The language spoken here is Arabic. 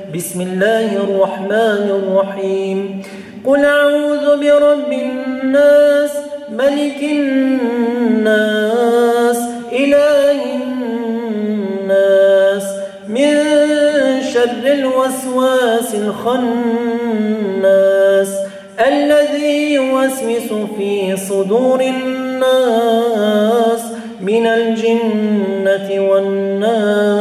بسم الله الرحمن الرحيم قل أعوذ برب الناس ملك الناس إله الناس من شر الوسواس الخناس الذي يوسوس في صدور الناس من الجنة والناس